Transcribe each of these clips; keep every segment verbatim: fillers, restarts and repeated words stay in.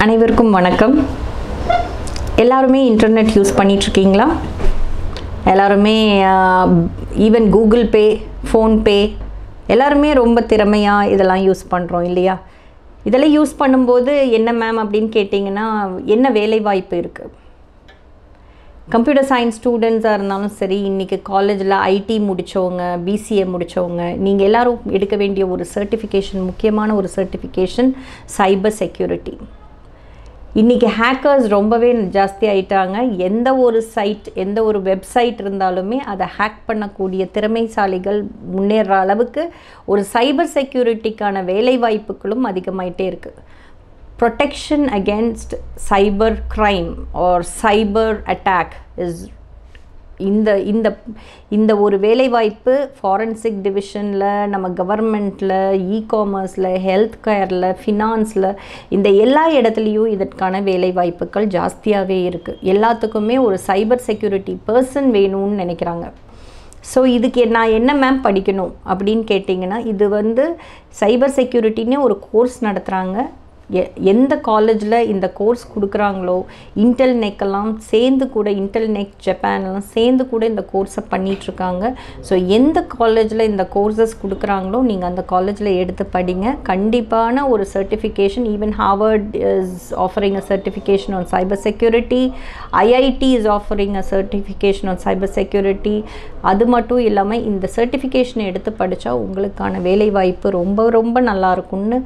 அனைவருக்கும் வணக்கம். எல்லாருமே இன்டர்நெட் யூஸ் பண்ணிட்டு இருக்கீங்களா? எல்லாருமே ஈவன் கூகுள் பே, ஃபோன்பே எல்லாருமே ரொம்ப திறமையாக இதெல்லாம் யூஸ் பண்ணுறோம் இல்லையா? இதெல்லாம் யூஸ் பண்ணும்போது என்ன மேம் அப்படின்னு கேட்டிங்கன்னா, என்ன வேலை வாய்ப்பு இருக்குது? கம்ப்யூட்டர் சயின்ஸ் ஸ்டூடெண்ட்ஸாக இருந்தாலும் சரி, இன்றைக்கி காலேஜில் ஐடி முடித்தவங்க, பிசிஏ முடித்தவங்க, நீங்கள் எல்லோரும் எடுக்க வேண்டிய ஒரு சர்டிஃபிகேஷன், முக்கியமான ஒரு சர்டிஃபிகேஷன் சைபர் செக்யூரிட்டி. இன்றைக்கி ஹேக்கர்ஸ் ரொம்பவே ஜாஸ்தி ஆகிட்டாங்க. எந்த ஒரு சைட், எந்த ஒரு வெப்சைட் இருந்தாலுமே அதை ஹேக் பண்ணக்கூடிய திறமைசாலிகள் முன்னேற அளவுக்கு ஒரு சைபர் செக்யூரிட்டிக்கான வேலை வாய்ப்புகளும் அதிகமாயிட்டே இருக்குது. Protection against cyber crime or cyber attack is இந்த இந்த இந்த ஒரு வேலைவாய்ப்பு ஃபாரன்சிக் டிவிஷனில், நம்ம கவர்மெண்ட்டில், இ காமர்ஸில், ஹெல்த் கேரில், ஃபினான்ஸில், இந்த எல்லா இடத்துலையும் இதற்கான வேலைவாய்ப்புகள் ஜாஸ்தியாகவே இருக்குது. எல்லாத்துக்குமே ஒரு சைபர் செக்யூரிட்டி பர்சன் வேணும்னு நினைக்கிறாங்க. ஸோ இதுக்கு நான் என்ன மேம் படிக்கணும் அப்படின்னு கேட்டிங்கன்னா, இது வந்து சைபர் செக்யூரிட்டின்னு ஒரு கோர்ஸ் நடத்துகிறாங்க. எ எந்த காலேஜில் இந்த கோர்ஸ் கொடுக்குறாங்களோ, இன்டெல் நெக்கெல்லாம் சேர்ந்து கூட, இன்டெல் நெக் ஜப்பான்லாம் சேர்ந்து கூட இந்த கோர்ஸை பண்ணிகிட்ருக்காங்க. ஸோ எந்த காலேஜில் இந்த கோர்சஸ் கொடுக்குறாங்களோ நீங்கள் அந்த காலேஜில் எடுத்து படிங்க. கண்டிப்பான ஒரு certification, even Harvard is offering a certification on cyber security, IIT is offering a certification on cyber security. அது மட்டும் இல்லாமல் இந்த சர்டிஃபிகேஷனை எடுத்து படித்தா உங்களுக்கான வேலைவாய்ப்பு ரொம்ப ரொம்ப நல்லாயிருக்கும்னு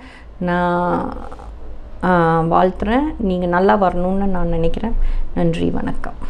நான் வாழ்த்துறேன். நீங்கள் நல்லா வரணும்னு நான் நினைக்கிறேன். நன்றி, வணக்கம்.